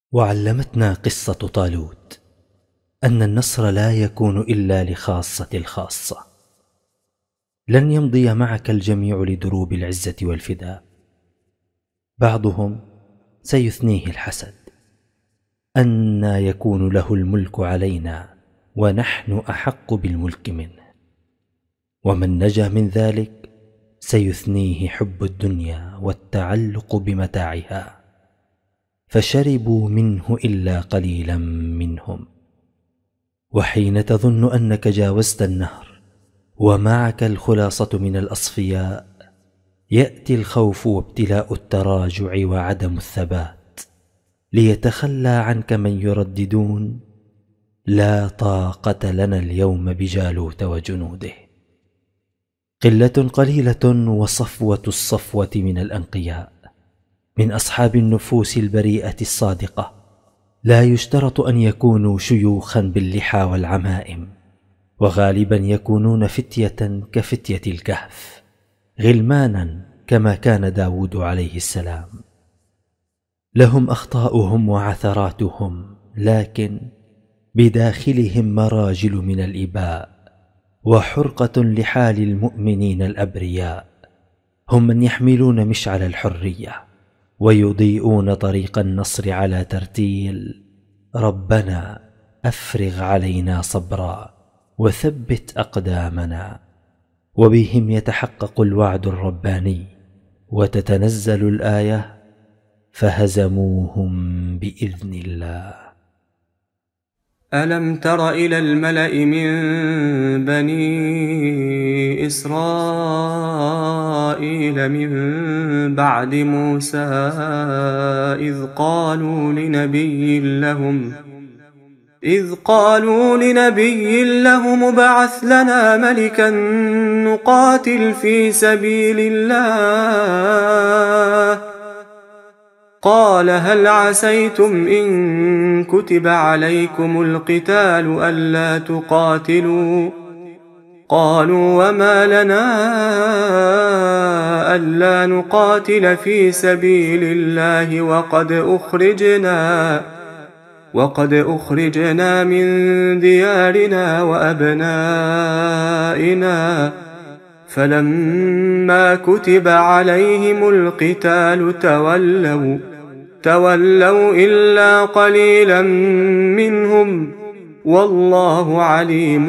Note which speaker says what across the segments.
Speaker 1: وعلمتنا قصة طالوت أن النصر لا يكون إلا لخاصة الخاصة. لن يمضي معك الجميع لدروب العزة والفداء. بعضهم سيثنيه الحسد، أنى يكون له الملك علينا ونحن أحق بالملك منه. ومن نجا من ذلك سيثنيه حب الدنيا والتعلق بمتاعها، فشربوا منه إلا قليلا منهم. وحين تظن أنك جاوزت النهر ومعك الخلاصة من الأصفياء، يأتي الخوف وابتلاء التراجع وعدم الثبات، ليتخلى عنك من يرددون: لا طاقة لنا اليوم بجالوت وجنوده. قلة قليلة وصفوة الصفوة من الأنقياء، من أصحاب النفوس البريئة الصادقة، لا يشترط أن يكونوا شيوخا باللحى والعمائم، وغالبا يكونون فتية كفتية الكهف، غلمانا كما كان داود عليه السلام. لهم أخطاؤهم وعثراتهم، لكن بداخلهم مراجل من الإباء وحرقة لحال المؤمنين الأبرياء. هم من يحملون مشعل الحرية ويضيئون طريق النصر على ترتيل: ربنا أفرغ علينا صبرا وثبت أقدامنا. وبهم يتحقق الوعد الرباني وتتنزل الآية: فهزموهم بإذن الله.
Speaker 2: ألم تر إلى الملأ من بني إسرائيل من بعد موسى إذ قالوا لنبي لهم ابعث لنا ملكا نقاتل في سبيل الله. قال هل عسيتم إن كتب عليكم القتال ألا تقاتلوا؟ قالوا وما لنا ألا نقاتل في سبيل الله وقد أخرجنا من ديارنا وأبنائنا. فلما كتب عليهم القتال تولوا إلا قليلا منهم، والله عليم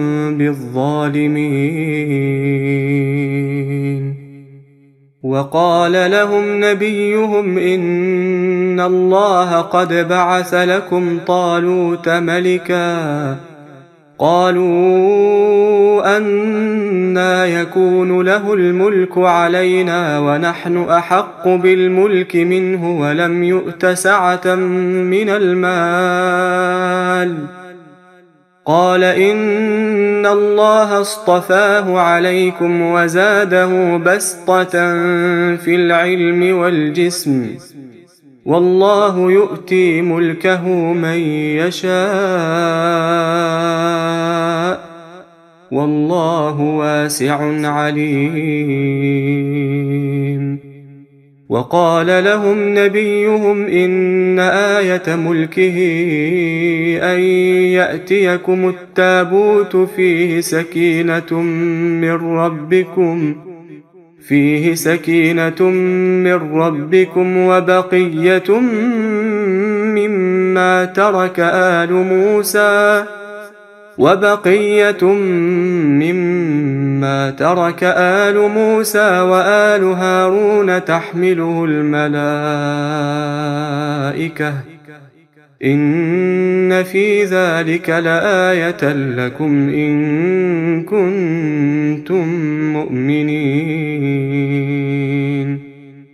Speaker 2: بالظالمين. وقال لهم نبيهم إن الله قد بعث لكم طالوت ملكا. قالوا أنى يكون له الملك علينا ونحن أحق بالملك منه ولم يؤت سعة من المال. قال إن الله اصطفاه عليكم وزاده بسطة في العلم والجسم، والله يؤتي ملكه من يشاء، والله واسع عليم. وقال لهم نبيهم إن آية ملكه أن يأتيكم التابوت فيه سكينة من ربكم وبقية مما ترك آل موسى وآل هارون تحمله الملائكة، إن في ذلك لآية لكم إن كنتم مؤمنين.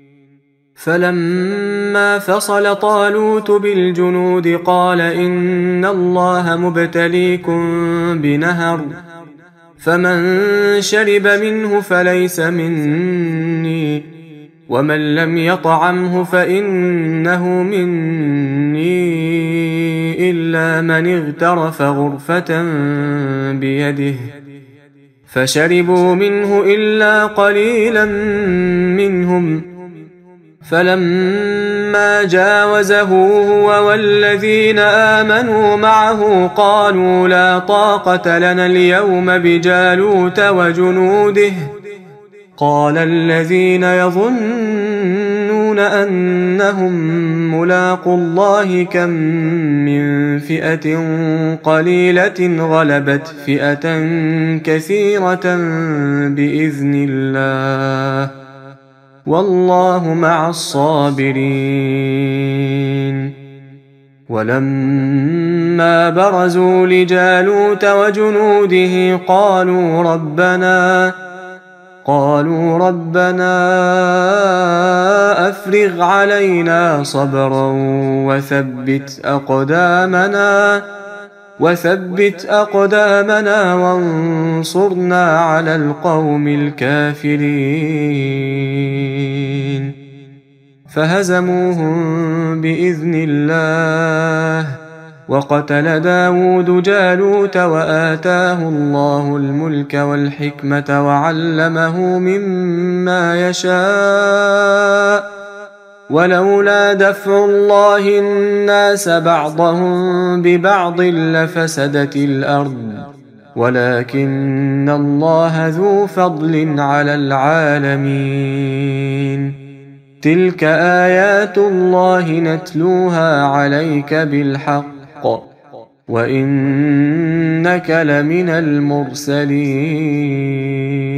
Speaker 2: فلما فصل طالوت بالجنود قال إن الله مبتليكم بنهر، فمن شرب منه فليس مني، ومن لم يطعمه فإنه مني إلا من اغترف غرفة بيده. فشربوا منه إلا قليلا منهم، فلما فلما جاوزه هو والذين آمنوا معه قالوا لا طاقة لنا اليوم بجالوت وجنوده. قال الذين يظنون أنهم ملاقو الله كم من فئة قليلة غلبت فئة كثيرة بإذن الله والله مع الصابرين. ولما برزوا لجالوت وجنوده قالوا ربنا أفرغ علينا صبرا وثبت أقدامنا وانصرنا على القوم الكافرين. فهزموهم بإذن الله وقتل داود جالوت وآتاه الله الملك والحكمة وعلمه مما يشاء ولولا دفع الله الناس بعضهم ببعض لفسدت الأرض ولكن الله ذو فضل على العالمين. تلك آيات الله نتلوها عليك بالحق وإنك لمن المرسلين.